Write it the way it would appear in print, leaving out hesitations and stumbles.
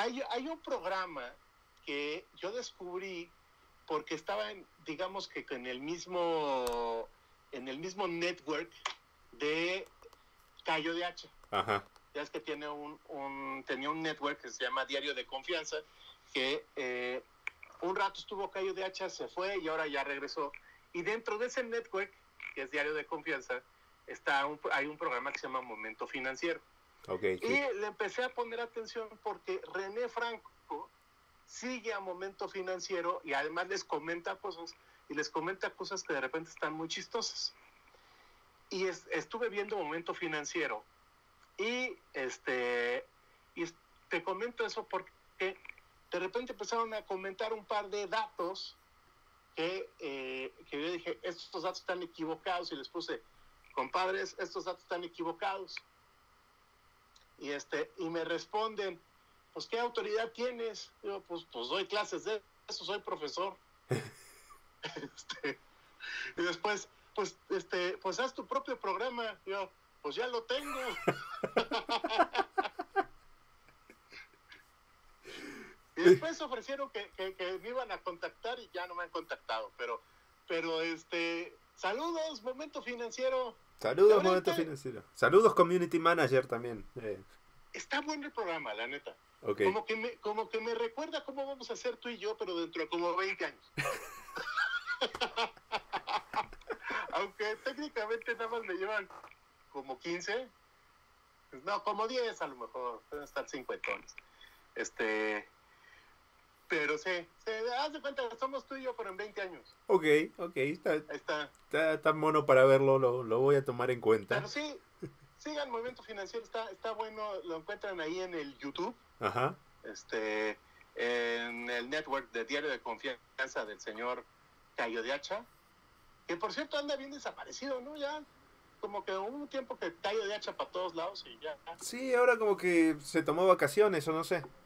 hay un programa que yo descubrí porque estaba, digamos que en el mismo network de Cayo de Hacha. Ajá. Ya es que tenía un network que se llama Diario de Confianza, que un rato estuvo Cayo de Hacha, se fue y ahora ya regresó. Y dentro de ese network, que es Diario de Confianza, hay un programa que se llama Momento Financiero. Okay, sí. Y le empecé a poner atención porque René Franco sigue a Momento Financiero y además les comenta cosas que de repente están muy chistosas. Y estuve viendo Momento Financiero y te comento eso porque de repente empezaron a comentar un par de datos que yo dije, estos datos están equivocados, y les puse, compadres, estos datos están equivocados. Y me responden, pues, ¿qué autoridad tienes? Yo, pues doy clases de eso, soy profesor. Y después, pues haz tu propio programa. Yo, pues ya lo tengo. Y después ofrecieron que me iban a contactar y ya no me han contactado. Pero saludos, Momento Financiero. Saludos, Momento Financiero. Saludos, Community Manager también. Está bueno el programa, la neta. Okay. Como que me recuerda cómo vamos a hacer tú y yo, pero dentro de como 20 años. Aunque técnicamente nada más me llevan como 15. No, como 10 a lo mejor. Pueden estar 50. Pero haz de cuenta que somos tú y yo, pero en 20 años. Ok. Está mono para verlo, lo voy a tomar en cuenta. Pero sí, sigan Movimiento Financiero, está bueno, lo encuentran ahí en el YouTube. Ajá. En el network de Diario de Confianza del señor Cayo de Hacha, que por cierto anda bien desaparecido, ¿no? Ya como que hubo un tiempo que Cayo de Hacha para todos lados y ya. Sí, ahora como que se tomó vacaciones o no sé.